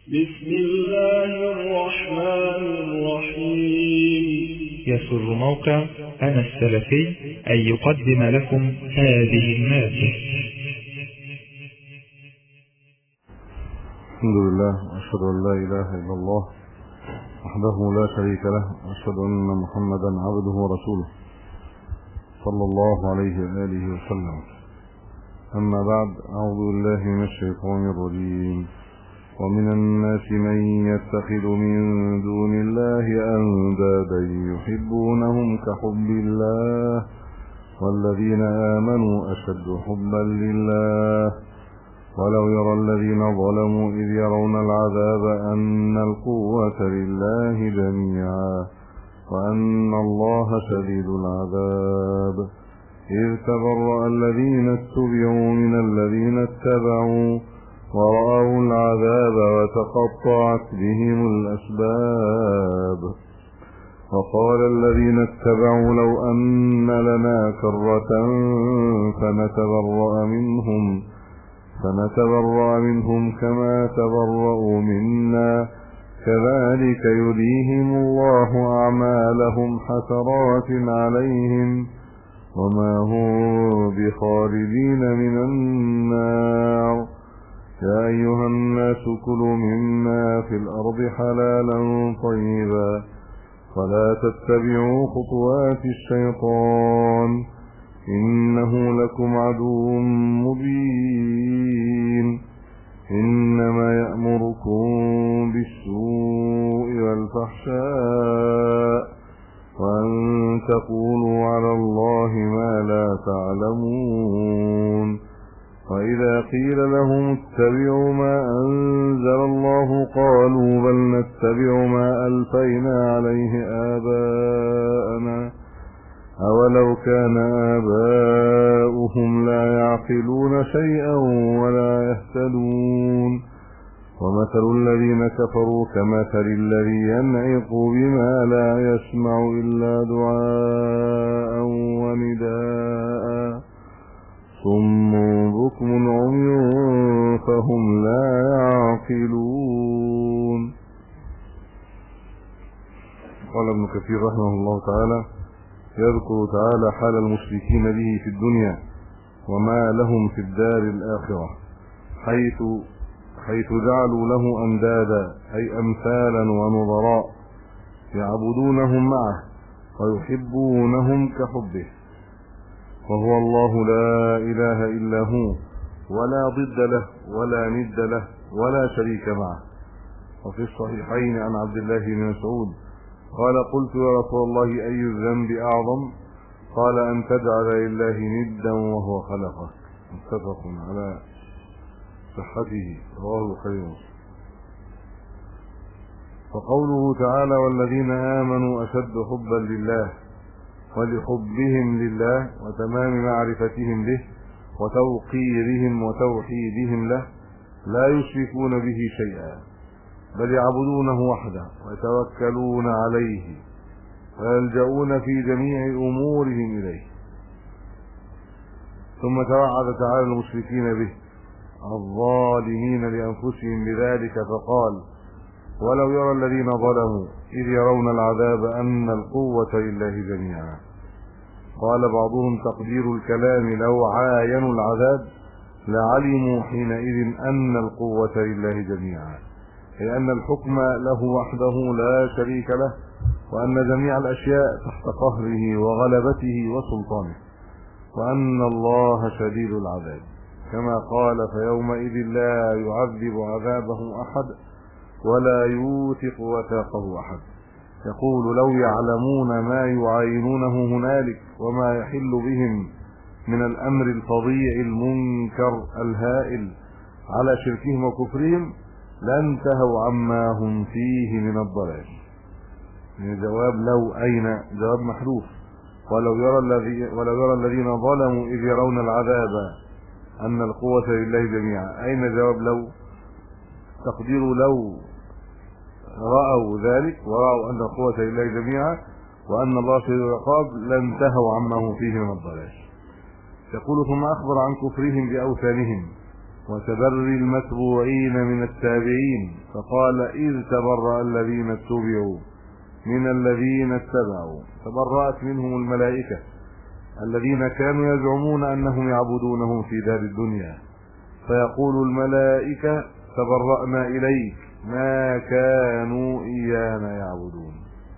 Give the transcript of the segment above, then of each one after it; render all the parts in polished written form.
بسم الله الرحمن الرحيم. يسر موقع أنا السلفي أن يقدم لكم هذه المادة. الحمد لله وأشهد أن لا إله إلا الله وحده لا شريك له، وأشهد أن محمدا عبده ورسوله صلى الله عليه وآله وسلم. أما بعد، أعوذ بالله من الشيطان الرجيم. ومن الناس من يتخذ من دون الله أندادا يحبونهم كحب الله والذين آمنوا أشد حبا لله ولو يرى الذين ظلموا إذ يرون العذاب أن القوة لله جميعا وأن الله شديد العذاب. إذ تبرأ الذين اتبعوا من الذين اتبعوا ورأوا العذاب وتقطعت بهم الأسباب. وقال الذين اتبعوا لو أن لنا كرة فنتبرأ منهم كما تبرأوا منا كذلك يريهم الله أعمالهم حسرات عليهم وما هم بخارجين من النار. يا أيها الناس كلوا مما في الأرض حلالا طيبا ولا تتبعوا خطوات الشيطان إنه لكم عدو مبين. إنما يأمركم بالسوء والفحشاء وأن تقولوا على الله ما لا تعلمون. وإذا قيل لهم اتبعوا ما أنزل الله قالوا بل نتبع ما ألفينا عليه آباءنا أولو كان آباؤهم لا يعقلون شيئا ولا يهتدون. ومثل الذين كفروا كمثل الذي ينعق بما لا يسمع إلا دعاء ونداء صم بكم عمي فهم لا يعقلون. قال ابن كثير رحمه الله تعالى: يذكر تعالى حال المشركين به في الدنيا وما لهم في الدار الآخرة، حيث جعلوا له أندادا أي أمثالا ونظراء يعبدونهم معه ويحبونهم كحبه، وهو الله لا إله إلا هو ولا ضد له ولا ند له ولا شريك معه. وفي الصحيحين عن عبد الله بن مسعود قال: قلت يا رسول الله أي الذنب أعظم؟ قال: أن تجعل لله ندا وهو خلقك. متفق على صحته، رواه البخاري. فقوله تعالى: والذين آمنوا أشد حبا لله ولحبهم لله وتمام معرفتهم به وتوقيرهم وتوحيدهم له لا يشركون به شيئا بل يعبدونه وحده ويتوكلون عليه ويلجؤون في جميع أمورهم إليه. ثم توعد تعالى المشركين به الظالمين لأنفسهم بذلك فقال: ولو يرى الذين ظلموا إذ يرون العذاب أن القوة لله جميعا. قال بعضهم: تقدير الكلام لو عاينوا العذاب لعلموا حينئذ أن القوة لله جميعا، أي أن الحكم له وحده لا شريك له، وأن جميع الأشياء تحت قهره وغلبته وسلطانه، وأن الله شديد العذاب، كما قال: فيومئذ لا يعذب عذابه أحد ولا يوثق وثاقه أحد. يقول: لو يعلمون ما يعاينونه هنالك وما يحل بهم من الأمر الفظيع المنكر الهائل على شركهم وكفرهم لانتهوا عما هم فيه من الضلال. من جواب لو أين جواب محذوف. ولو يرى الذين ظلموا إذ يرون العذاب أن القوة لله جميعا. أين جواب لو؟ تقدير لو رأوا ذلك ورأوا أن القوة لله جميعا وأن الله شديد العقاب لانتهوا عما هم فيه من الضلال. يقول: ثم أخبر عن كفرهم بأوثانهم وتبري المتبوعين من التابعين، فقال إذ تبرأ الذين اتبعوا من الذين اتبعوا. تبرأت منهم الملائكة الذين كانوا يزعمون أنهم يعبدونهم في دار الدنيا، فيقول الملائكة تبرأنا إليك ما كانوا إيانا يعبدون،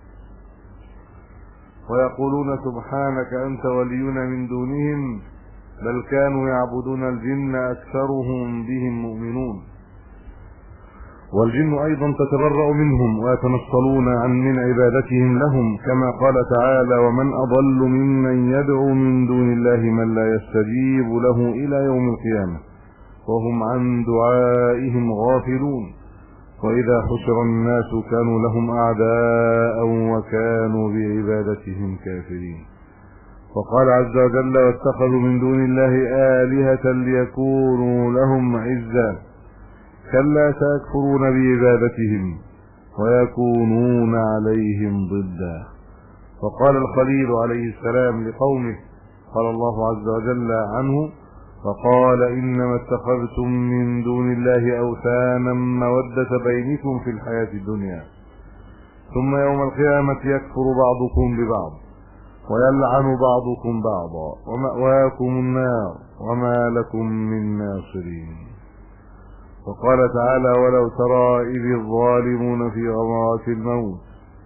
ويقولون سبحانك أنت ولينا من دونهم بل كانوا يعبدون الجن أكثرهم بهم مؤمنون. والجن أيضا تتبرأ منهم ويتنصلون من عبادتهم لهم، كما قال تعالى ومن أضل ممن يدعو من دون الله من لا يستجيب له إلى يوم القيامة وهم عن دعائهم غافلون. وإذا حشر الناس كانوا لهم أعداء وكانوا بعبادتهم كافرين. وقال عز وجل واتخذوا من دون الله آلهة ليكونوا لهم عزا كلا سيكفرون بعبادتهم ويكونون عليهم ضدا. وقال الخليل عليه السلام لقومه قال الله عز وجل عنه فقال إنما اتخذتم من دون الله أوثانا مودة بينكم في الحياة الدنيا ثم يوم القيامة يكفر بعضكم ببعض ويلعن بعضكم بعضا ومأواكم النار وما لكم من ناصرين. وقال تعالى ولو ترى إذ الظالمون في غمرات الموت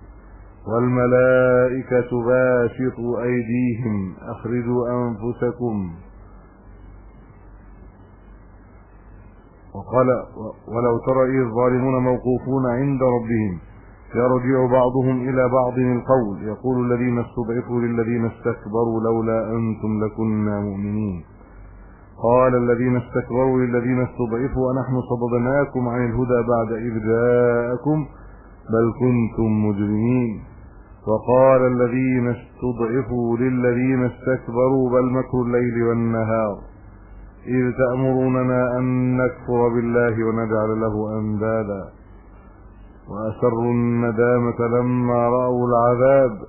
والملائكة باسطوا أيديهم أخرجوا أنفسكم. وقال ولو ترى إذ الظالمون موقوفون عند ربهم يرجع بعضهم إلى بعض القول يقول الذين استضعفوا للذين استكبروا لولا أنتم لكنا مؤمنين قال الذين استكبروا للذين استضعفوا ونحن صددناكم عن الهدى بعد إذ جاءكم بل كنتم مجرمين. وقال الذين استضعفوا للذين استكبروا بل مكر الليل والنهار إذ تأمروننا أن نكفر بالله ونجعل له أندادا وأسروا الندامة لما رأوا العذاب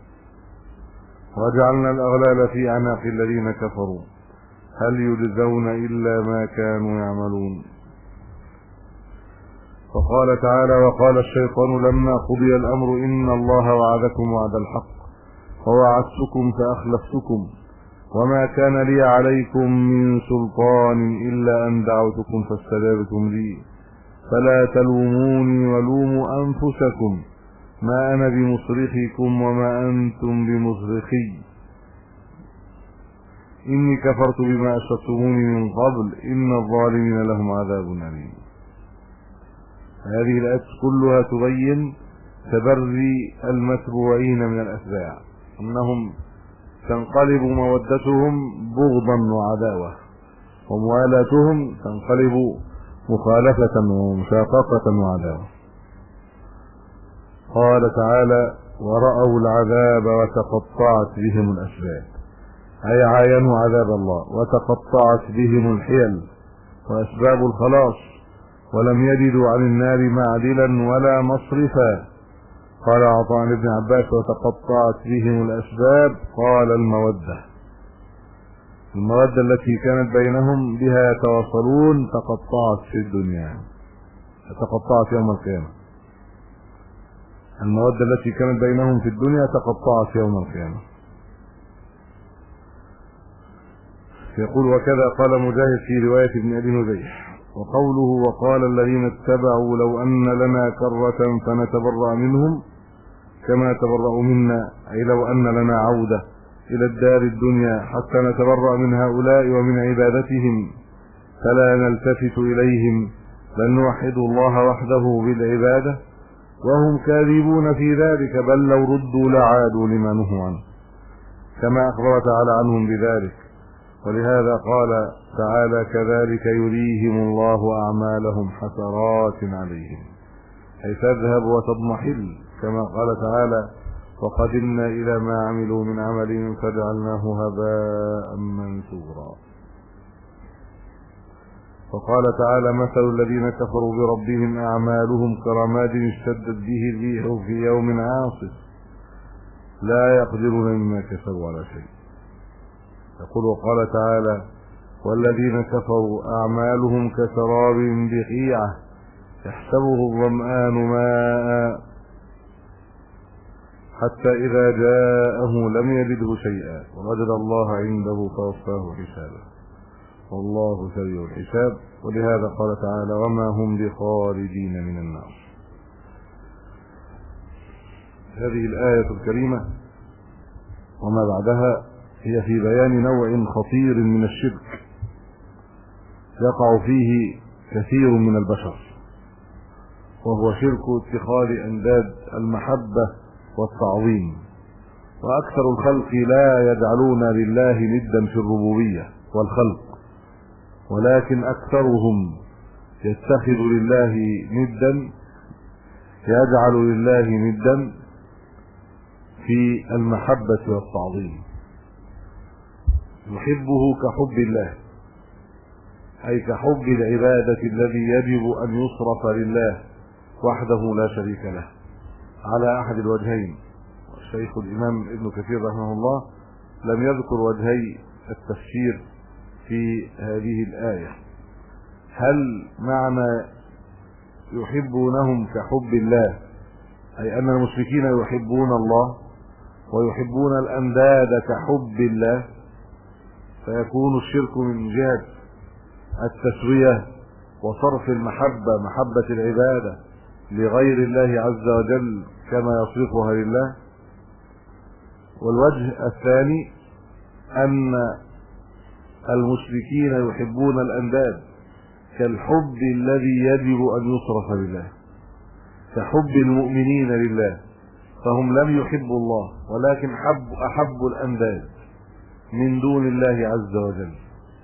وجعلنا الأغلال في أعناق الذين كفروا هل يجزون إلا ما كانوا يعملون. فقال تعالى وقال الشيطان لما قضي الأمر إن الله وعدكم وعد الحق ووعدتكم فأخلفتكم وما كان لي عليكم من سلطان إلا أن دعوتكم فاستجبتم لي فلا تلوموني ولوموا أنفسكم ما أنا بمصرخكم وما أنتم بمصرخي إني كفرت بما أشركتموني من قبل إن الظالمين لهم عذاب أليم. هذه الآيات كلها تبين تبري المتبوعين من الأتباع أنهم تنقلب مودتهم بغضا وعداوة وموالاتهم تنقلب مخالفة ومشاققة وعداوة. قال تعالى ورأوا العذاب وتقطعت بهم الأسباب أي عاينوا عذاب الله وتقطعت بهم الحيل وأسباب الخلاص ولم يجدوا عن النار معدلا ولا مصرفا. قال عطاء بن عباس وتقطعت بهم الأسباب قال المودة التي كانت بينهم بها يتواصلون تقطعت في الدنيا تقطعت يوم القيامة. المودة التي كانت بينهم في الدنيا تقطعت يوم القيامة. يقول وكذا قال مجاهد في رواية ابن أبي نجيح وقوله وقال الذين اتبعوا لو أن لنا كرة فنتبرأ منهم كما تبرأوا منا أي لو أن لنا عودة إلى الدار الدنيا حتى نتبرأ من هؤلاء ومن عبادتهم فلا نلتفت إليهم بل نوحد الله وحده بالعبادة وهم كاذبون في ذلك بل لو ردوا لعادوا لما نهوا عنه كما أخبر تعالى عنهم بذلك. ولهذا قال تعالى كذلك يريهم الله أعمالهم حسرات عليهم أي تذهب وتضمحل كما قال تعالى وقدمنا إلى ما عملوا من عمل فجعلناه هباء منثورا. وقال تعالى مثل الذين كفروا بربهم أعمالهم كرماد اشتدت به الريح في يوم عاصف لا يقدرون مما كسبوا على شيء. يقول وقال تعالى والذين كفروا أعمالهم كسراب بقيعة يحسبه الظمآن ماء حتى إذا جاءه لم يجده شيئا ووجد الله عنده فوفاه حسابه والله سريع الحساب. ولهذا قال تعالى وما هم بخارجين من النار. هذه الآية الكريمة وما بعدها هي في بيان نوع خطير من الشرك يقع فيه كثير من البشر، وهو شرك اتخاذ أنداد المحبة والتعظيم. وأكثر الخلق لا يجعلون لله ندا في الربوبية والخلق، ولكن أكثرهم يتخذ لله ندا، يجعل لله ندا في المحبة والتعظيم، يحبه كحب الله، أي كحب العبادة الذي يجب أن يصرف لله وحده لا شريك له على أحد الوجهين. الشيخ الإمام ابن كثير رحمه الله لم يذكر وجهي التفسير في هذه الآية. هل معنى يحبونهم كحب الله أي أن المشركين يحبون الله ويحبون الأنداد كحب الله، فيكون الشرك من جهة التسوية وصرف المحبة محبة العبادة لغير الله عز وجل كما يصرفها لله. والوجه الثاني أن المشركين يحبون الأنداد كالحب الذي يجب أن يصرف لله، كحب المؤمنين لله، فهم لم يحبوا الله ولكن أحبوا الأنداد من دون الله عز وجل،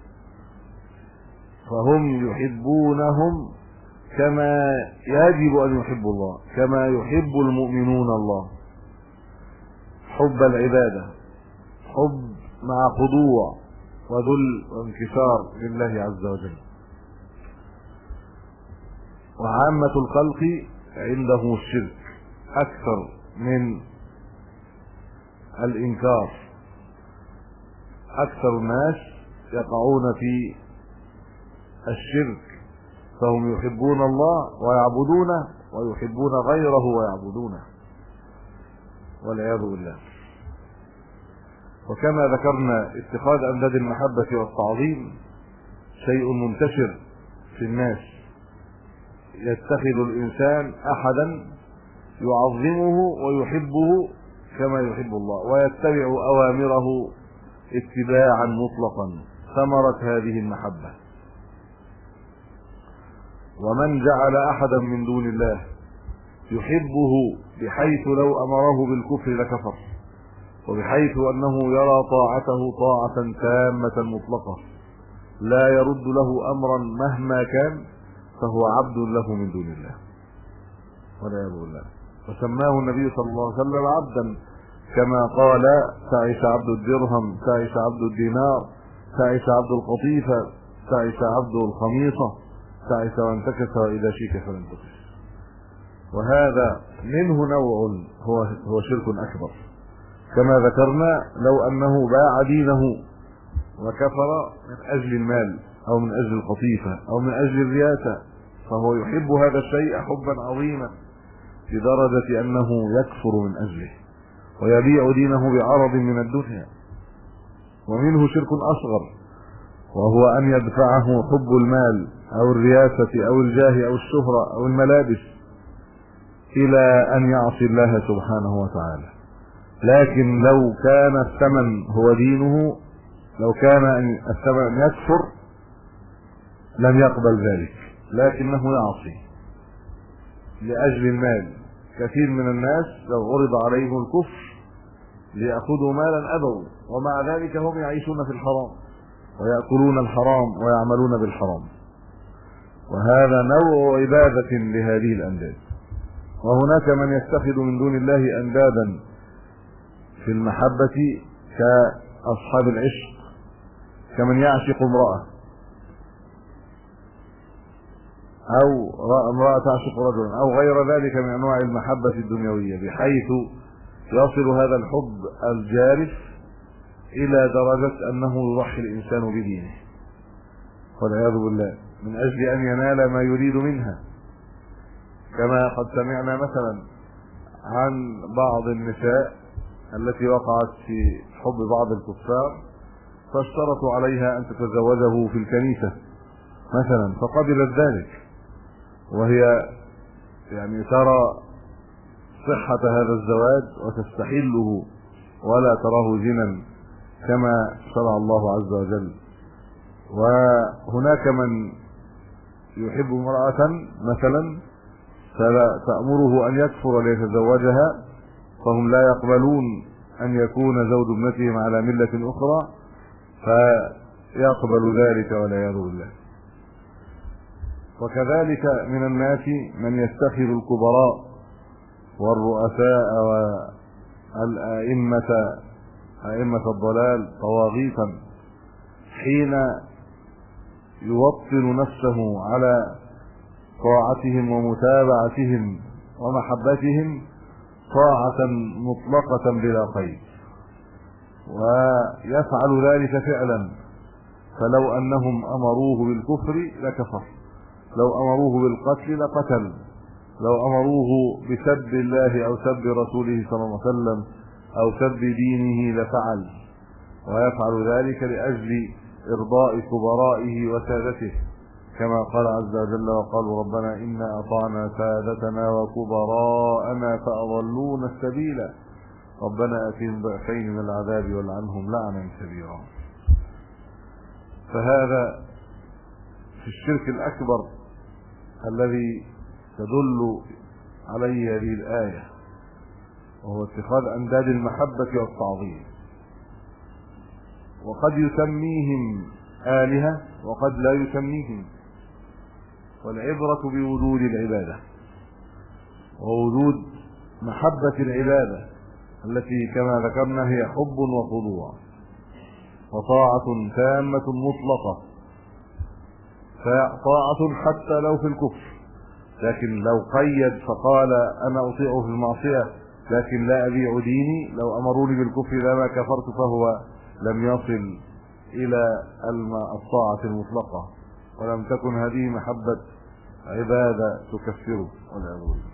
فهم يحبونهم كما يجب أن يحبوا الله، كما يحب المؤمنون الله، حب العبادة، حب مع خضوع وذل وانكسار لله عز وجل. وعامة الخلق عندهم الشرك أكثر من الإنكار. أكثر الناس يقعون في الشرك، فهم يحبون الله ويعبدونه ويحبون غيره ويعبدونه والعياذ بالله. وكما ذكرنا اتخاذ أنداد المحبة والتعظيم شيء منتشر في الناس، يتخذ الإنسان أحدا يعظمه ويحبه كما يحب الله ويتبع أوامره اتباعا مطلقا، ثمرة هذه المحبة. ومن جعل أحدا من دون الله يحبه بحيث لو أمره بالكفر لكفر، وبحيث أنه يرى طاعته طاعة تامة مطلقة لا يرد له أمرا مهما كان، فهو عبد له من دون الله والعياذ بالله. وسماه النبي صلى الله عليه وسلم عبدا، كما قال تعس عبد الدرهم، تعس عبد الدينار، تعس عبد القطيفة، تعس عبد الخميصة، تعس وانتكس وإذا شيك فلم تكس. وهذا منه نوع هو شرك أكبر، كما ذكرنا لو أنه باع دينه وكفر من أجل المال أو من أجل القطيفة أو من أجل الرياسة، فهو يحب هذا الشيء حبا عظيما لدرجة أنه يكفر من أجله ويبيع دينه بعرض من الدنيا. ومنه شرك أصغر، وهو أن يدفعه حب المال أو الرياسة أو الجاه أو الشهرة أو الملابس إلى أن يعصي الله سبحانه وتعالى. لكن لو كان الثمن هو دينه، لو كان الثمن يكفر لم يقبل ذلك، لكنه يعصي لأجل المال. كثير من الناس لو عرض عليهم الكفر ليأخذوا مالا أبوا، ومع ذلك هم يعيشون في الحرام ويأكلون الحرام ويعملون بالحرام. وهذا نوع عبادة لهذه الأنداد. وهناك من يتخذ من دون الله أندادا في المحبة كأصحاب العشق، كمن يعشق امرأة أو امرأة تعشق رجلا أو غير ذلك من أنواع المحبة الدنيوية، بحيث يصل هذا الحب الجارف إلى درجة أنه يضحي الإنسان بدينه والعياذ بالله، من أجل أن ينال ما يريد منها. كما قد سمعنا مثلا عن بعض النساء التي وقعت في حب بعض الكفار فاشترطوا عليها أن تتزوجه في الكنيسة مثلا، فقبلت ذلك وهي يعني ترى صحة هذا الزواج وتستحله ولا تراه زنا كما شرع الله عز وجل. وهناك من يحب امرأة مثلا فلا تأمره أن يكفر ليتزوجها، فهم لا يقبلون أن يكون زوج ابنتهم على ملة أخرى فيقبل ذلك والعياذ بالله. وكذلك من الناس من يتخذ الكبراء والرؤساء أئمة الضلال طواغيتا حين يوطن نفسه على طاعتهم ومتابعتهم ومحبتهم طاعة مطلقة بلا قيد، ويفعل ذلك فعلا. فلو أنهم أمروه بالكفر لكفر، لو أمروه بالقتل لقتل، لو أمروه بسب الله أو سب رسوله صلى الله عليه وسلم أو سب دينه لفعل، ويفعل ذلك لأجل إرضاء كبرائه وسادته، كما قال عز وجل: وقالوا ربنا إنا أطعنا سادتنا وكبراءنا فأضلونا السبيل ربنا آتهم ضعفين من العذاب والعنهم لعنا كبيرا. فهذا في الشرك الأكبر الذي تدل عليه هذه الآية، وهو اتخاذ أنداد المحبة والتعظيم، وقد يسميهم آلهة وقد لا يسميهم، والعبرة بوجود العبادة ووجود محبة العبادة التي كما ذكرنا هي حب وخضوع وطاعة تامة مطلقة، فطاعة حتى لو في الكفر، لكن لو قيد فقال أنا أطيعه في المعصية لكن لا أبيع ديني، لو أمروني بالكفر لما كفرت، فهو لم يصل إلى الطاعة المطلقة، ولم تكن هذه محبة عبادة تكفره والعياذ بالله.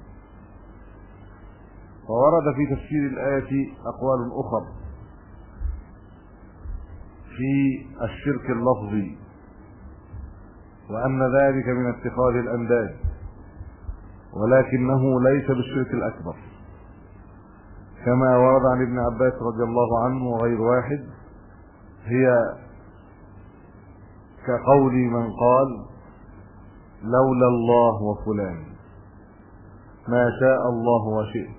وورد في تفسير الآية أقوال أخرى في الشرك اللفظي، وأن ذلك من اتخاذ الأنداد، ولكنه ليس بالشرك الأكبر، كما ورد عن ابن عباس رضي الله عنه وغير واحد، هي كقول من قال لولا الله وفلان ما شاء الله وشئت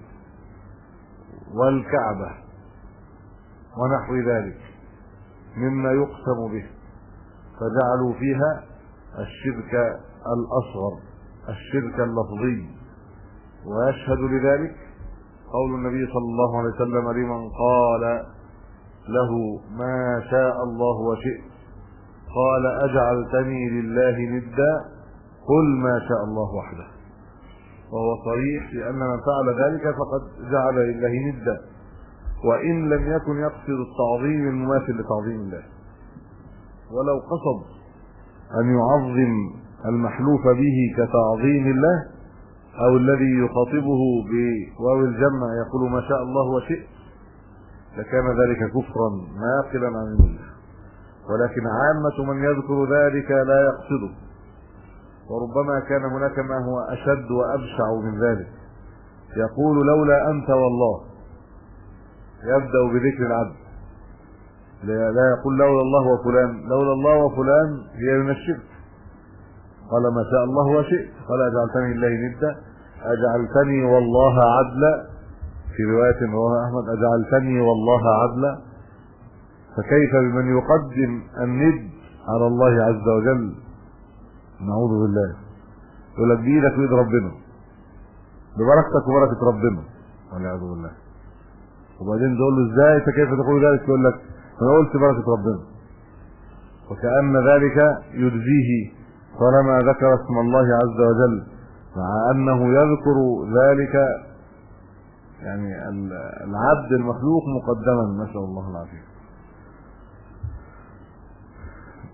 والكعبة ونحو ذلك مما يقسم به، فجعلوا فيها الشرك الأصغر الشرك اللفظي. ويشهد لذلك قول النبي صلى الله عليه وسلم لمن قال له ما شاء الله وشئت قال أجعلتني لله ندا قل ما شاء الله وحده، وهو صريح لأن من فعل ذلك فقد جعل لله ندا، وإن لم يكن يقصد التعظيم المماثل لتعظيم الله. ولو قصد أن يعظم المحلوف به كتعظيم الله، أو الذي يخاطبه بواو الجمع يقول ما شاء الله وشئت، لكان ذلك كفرا ناقلا عن الله. ولكن عامة من يذكر ذلك لا يقصده، وربما كان هناك ما هو أشد وأبشع من ذلك، يقول لولا أنت والله، يبدأ بذكر العبد، لا يقول لولا الله وفلان. لولا الله وفلان هي من الشرك. قال ما شاء الله وشئت، قال أجعلتني لله ندا، أجعلتني والله عدلا، في رواية رواه أحمد أجعلتني والله عدلا. فكيف بمن يقدم الند على الله عز وجل؟ نعوذ بالله. يقول لك بإيدك وإيد ربنا، ببركتك وبركة ربنا والعياذ بالله. وبعدين تقول له ازاي انت كيف تقول ذلك؟ يقول لك انا قلت بركة ربنا، وكأن ذلك يجزيه طالما ذكر اسم الله عز وجل، مع انه يذكر ذلك يعني العبد المخلوق مقدما، نسأل الله العافية.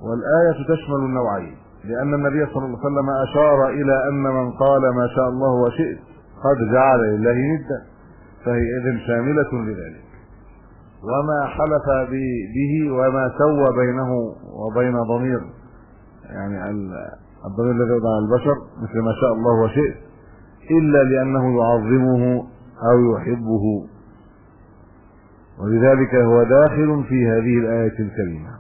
والآية تشمل النوعين، لأن النبي صلى الله عليه وسلم أشار إلى أن من قال ما شاء الله وشئت قد جعل لله ندا، فهي إذن شاملة لذلك. وما حلف به وما سوى بينه وبين ضمير، يعني الضمير الذي يوضع على البشر مثل ما شاء الله وشئت، إلا لأنه يعظمه أو يحبه، ولذلك هو داخل في هذه الآية الكريمة.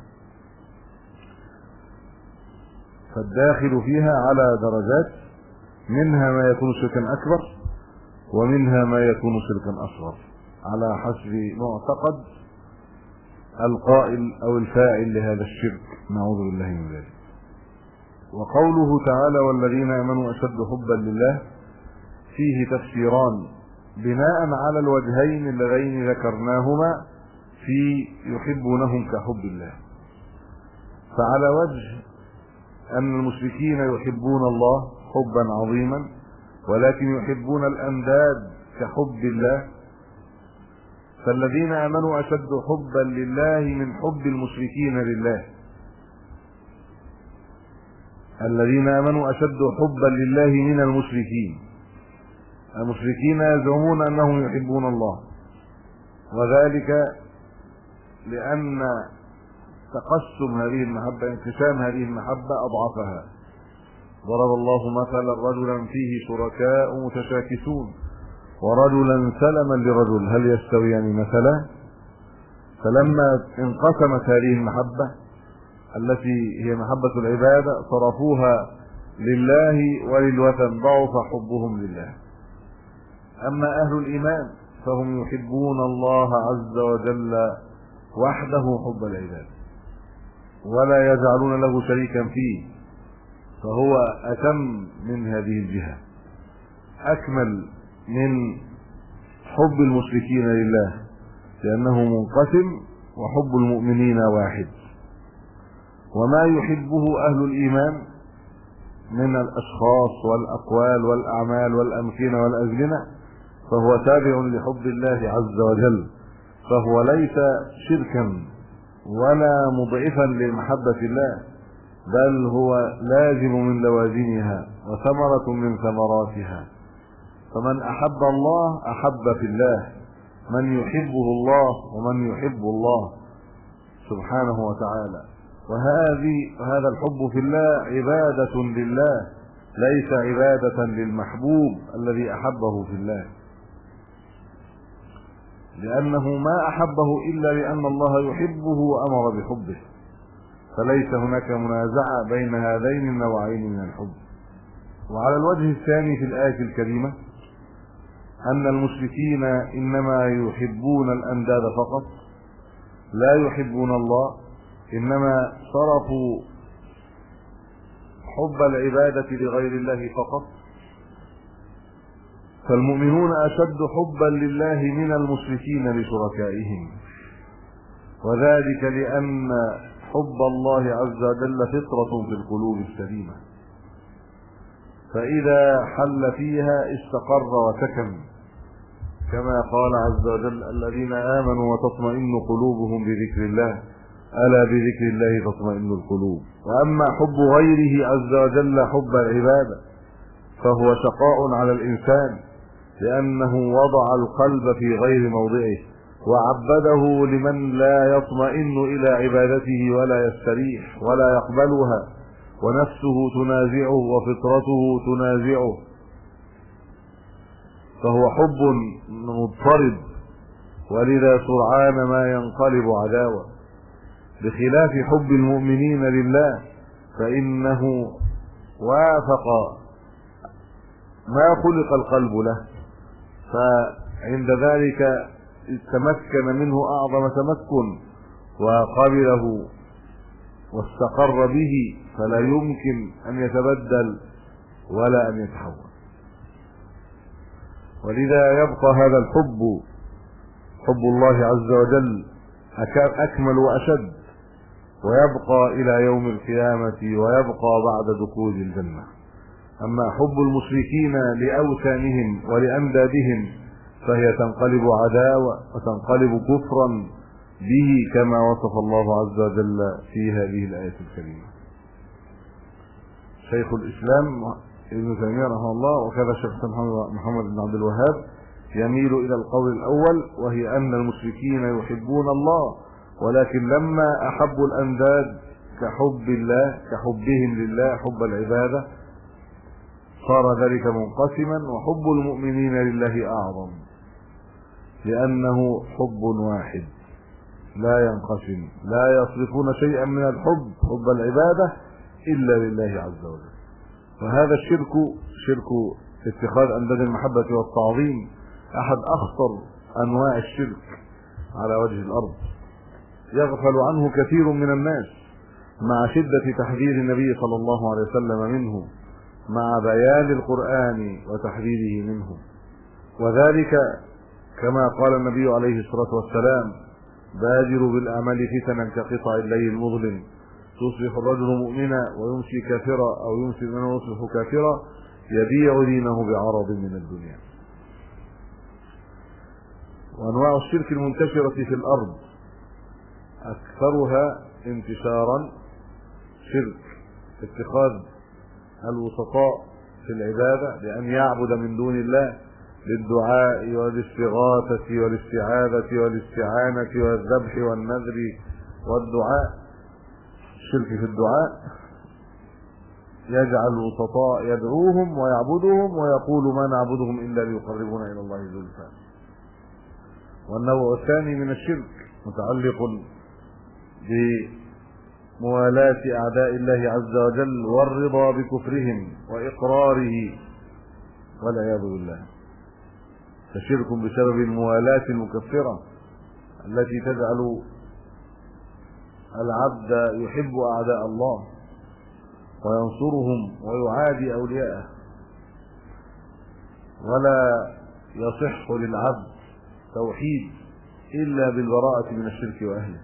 فالداخل فيها على درجات، منها ما يكون شركا أكبر ومنها ما يكون شركا أصغر على حسب معتقد القائل أو الفاعل لهذا الشرك، نعوذ بالله من ذلك. وقوله تعالى والذين آمنوا أشد حبا لله فيه تفسيران بناء على الوجهين اللذين ذكرناهما في يحبونهم كحب الله. فعلى وجه أن المشركين يحبون الله حبا عظيما ولكن يحبون الأنداد كحب الله، فالذين آمنوا أشد حبا لله من حب المشركين لله. الذين آمنوا أشد حبا لله من المشركين. المشركين يزعمون أنهم يحبون الله، وذلك لأن تقسم هذه المحبة، انقسام هذه المحبة أضعفها. ضرب الله مثلا رجلا فيه شركاء متشاكسون ورجلا سلما لرجل هل يستويان مثلا؟ فلما انقسمت هذه المحبة التي هي محبة العبادة صرفوها لله وللوثن، ضعف حبهم لله. أما أهل الإيمان فهم يحبون الله عز وجل وحده حب العباد ولا يجعلون له شريكا فيه، فهو أتم من هذه الجهة، أكمل من حب المشركين لله لأنه منقسم وحب المؤمنين واحد. وما يحبه أهل الإيمان من الأشخاص والأقوال والأعمال والأمكنة والأزمنة فهو تابع لحب الله عز وجل، فهو ليس شركا ولا مضعفا لمحبة الله، بل هو لازم من لوازمها وثمرة من ثمراتها. فمن أحب الله أحب في الله، من يحبه الله ومن يحب الله سبحانه وتعالى. وهذا الحب في الله عبادة لله، ليس عبادة للمحبوب الذي أحبه في الله، لأنه ما أحبه إلا لأن الله يحبه وأمر بحبه، فليس هناك منازعة بين هذين النوعين من الحب. وعلى الوجه الثاني في الآية الكريمة أن المشركين إنما يحبون الأنداد فقط، لا يحبون الله، إنما صرفوا حب العبادة لغير الله فقط. فالمؤمنون أشد حبا لله من المشركين لشركائهم، وذلك لأن حب الله عز وجل فطرة في القلوب السليمة، فإذا حل فيها استقر وسكن، كما قال عز وجل الذين آمنوا وتطمئن قلوبهم بذكر الله، ألا بذكر الله تطمئن القلوب. وأما حب غيره عز وجل حب العبادة فهو شقاء على الإنسان، لأنه وضع القلب في غير موضعه وعبده لمن لا يطمئن إلى عبادته ولا يستريح ولا يقبلها، ونفسه تنازعه وفطرته تنازعه، فهو حب مضطرب، ولذا سرعان ما ينقلب عداوة، بخلاف حب المؤمنين لله فإنه وافق ما خلق القلب له، فعند ذلك تمكن منه أعظم تمكن وقبله واستقر به، فلا يمكن أن يتبدل ولا أن يتحول. ولذا يبقى هذا الحب، حب الله عز وجل، أكمل وأشد، ويبقى إلى يوم القيامة ويبقى بعد دخول الجنة. أما حب المشركين لأوثانهم ولأندادهم فهي تنقلب عداوة وتنقلب كفرا به كما وصف الله عز وجل في هذه الآية الكريمة. شيخ الإسلام ابن تيمية رحمه الله وكذا شيخ محمد بن عبد الوهاب يميل إلى القول الأول، وهي أن المشركين يحبون الله، ولكن لما أحبوا الأنداد كحب الله كحبهم لله حب العبادة صار ذلك منقسما، وحب المؤمنين لله أعظم لأنه حب واحد لا ينقسم، لا يصرفون شيئا من الحب حب العبادة إلا لله عز وجل. وهذا الشرك شرك اتخاذ أنداد المحبة والتعظيم أحد أخطر أنواع الشرك على وجه الأرض، يغفل عنه كثير من الناس مع شدة تحذير النبي صلى الله عليه وسلم منه، مع بيان القرآن وتحذيره منه. وذلك كما قال النبي عليه الصلاة والسلام: بادروا بالأعمال فتنا كقطع الليل المظلم، تصبح الرجل مؤمنا ويمسي كافرا أو يمسي منه ويصبح كافرا، يبيع دينه بعرض من الدنيا. وأنواع الشرك المنتشرة في الأرض أكثرها انتشارا شرك اتخاذ الوسطاء في العبادة، بأن يعبد من دون الله للدعاء والاستغاثة والاستعاذة والاستعانة والذبح والنذر والدعاء. الشرك في الدعاء يجعل الوسطاء يدعوهم ويعبدهم ويقول ما نعبدهم إلا ليقربونا إلى الله زلفى. والنوع الثاني من الشرك متعلق بموالاة أعداء الله عز وجل والرضا بكفرهم وإقراره والعياذ بالله، فشرك بسبب الموالاة المكفرة التي تجعل العبد يحب أعداء الله وينصرهم ويعادي أولياءه، ولا يصح للعبد توحيد إلا بالبراءة من الشرك وأهله.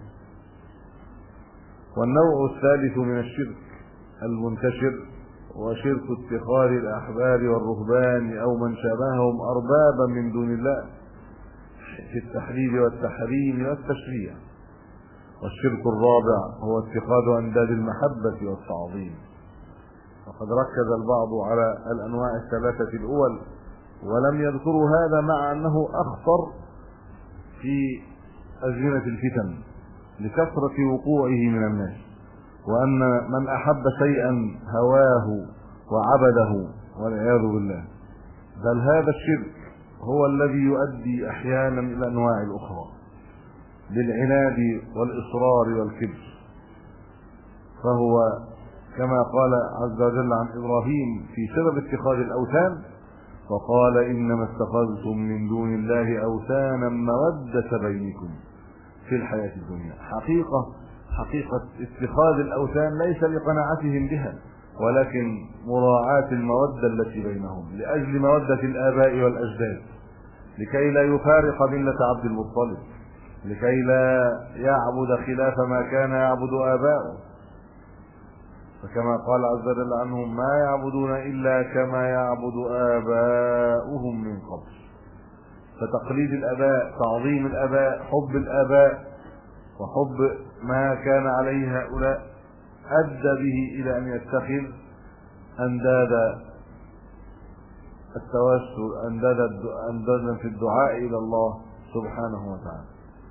والنوع الثالث من الشرك المنتشر وشرك اتخاذ الأحبار والرهبان أو من شابههم أربابا من دون الله في التحليل والتحريم والتشريع. والشرك الرابع هو اتخاذ أنداد المحبة والتعظيم. وقد ركز البعض على الأنواع الثلاثة الأول ولم يذكروا هذا، مع أنه أخطر في أزمنة الفتن لكثرة وقوعه من الناس، وأن من أحب شيئا هواه وعبده والعياذ بالله. بل هذا الشرك هو الذي يؤدي أحيانا إلى الأنواع الأخرى بالعناد والإصرار والكبر. فهو كما قال عز وجل عن إبراهيم في سبب اتخاذ الأوثان: فقال إنما اتخذتم من دون الله أوثانا مودة بينكم في الحياة الدنيا. حقيقة اتخاذ الأوثان ليس لقناعتهم بها، ولكن مراعاة المودة التي بينهم لأجل مودة الآباء والأجداد، لكي لا يفارق ملة عبد المطلب، لكي لا يعبد خلاف ما كان يعبد آباؤه. فكما قال عز وجل عنهم: ما يعبدون إلا كما يعبد آباؤهم من قبل. فتقليد الآباء، تعظيم الآباء، حب الآباء وحب ما كان عليه هؤلاء أدى به إلى أن يتخذ أنداد التوسل، أندادا في الدعاء إلى الله سبحانه وتعالى.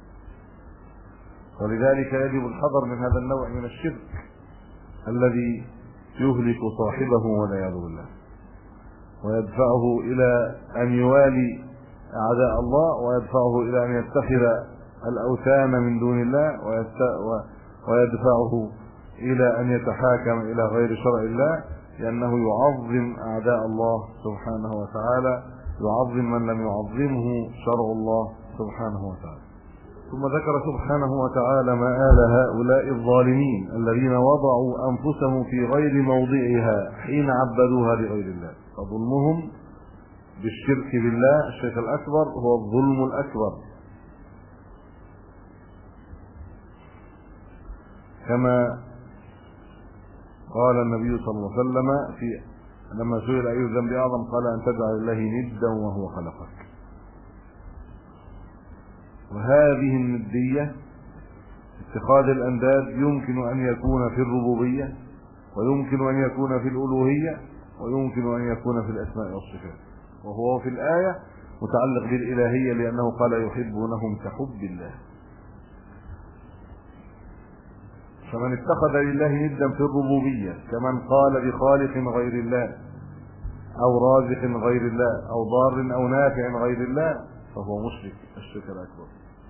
ولذلك يجب الحذر من هذا النوع من الشرك الذي يهلك صاحبه والعياذ بالله، ويدفعه إلى أن يوالي أعداء الله، ويدفعه إلى أن يتخذ الأوثان من دون الله، ويدفعه إلى أن يتحاكم إلى غير شرع الله، لأنه يعظم أعداء الله سبحانه وتعالى، يعظم من لم يعظمه شرع الله سبحانه وتعالى. ثم ذكر سبحانه وتعالى مآل هؤلاء الظالمين الذين وضعوا أنفسهم في غير موضعها حين عبدوها لغير الله. فظلمهم بالشرك بالله الشرك الأكبر هو الظلم الأكبر، كما قال النبي صلى الله عليه وسلم لما سئل أي الذنب أعظم قال: أن تجعل الله ندا وهو خلقك. وهذه الندية اتخاذ الأنداد يمكن أن يكون في الربوبية، ويمكن أن يكون في الألوهية، ويمكن أن يكون في الأسماء والصفات، وهو في الآية متعلق بالإلهية لأنه قال يحبونهم كحب الله. فمن اتخذ لله ندا في الربوبية كمن قال بخالق غير الله أو رازق غير الله أو ضار أو نافع غير الله فهو مشرك الشرك الأكبر.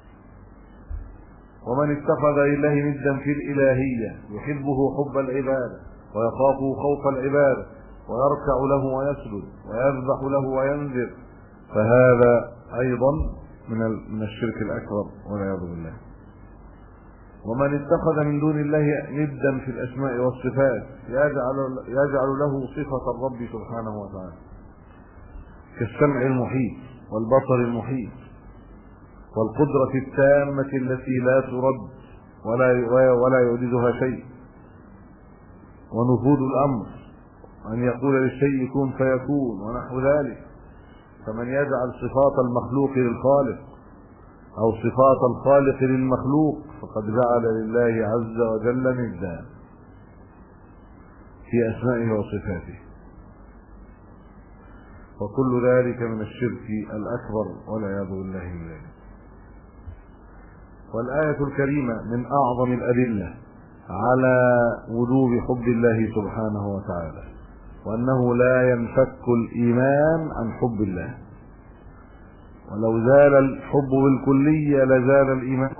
ومن اتخذ لله ندا في الإلهية يحبه حب العبادة ويخافه خوف العبادة ويركع له ويسجد ويذبح له وينذر فهذا أيضا من الشرك الأكبر والعياذ بالله. ومن اتخذ من دون الله ندا في الأسماء والصفات يجعل له صفة الرب سبحانه وتعالى كالسمع المحيط والبصر المحيط والقدرة التامة التي لا ترد ولا يعجزها شيء ونفوذ الأمر أن يقول للشيء كن فيكون ونحو ذلك. فمن يجعل صفات المخلوق للخالق أو صفات الخالق للمخلوق فقد جعل لله عز وجل ندا في أسمائه وصفاته، وكل ذلك من الشرك الأكبر والعياذ بالله من ذلك. والآية الكريمة من أعظم الأدلة على وجوب حب الله سبحانه وتعالى، وأنه لا ينفك الإيمان عن حب الله، ولو زال الحب بالكلية لزال الإيمان.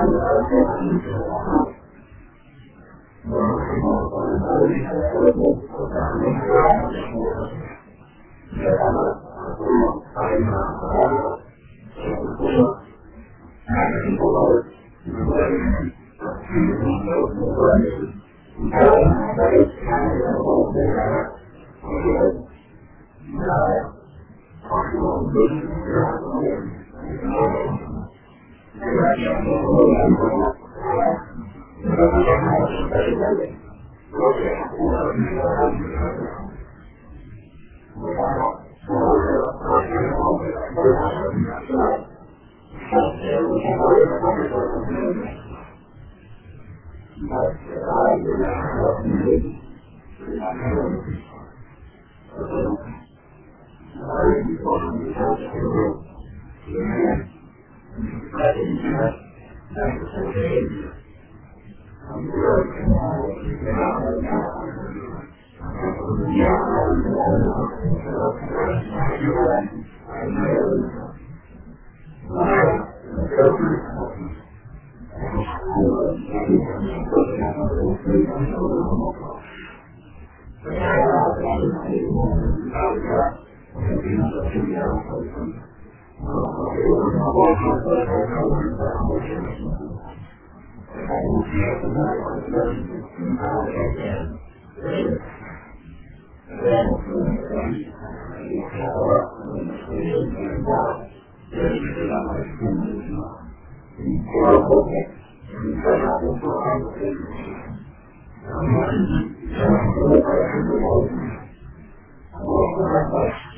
Thank you.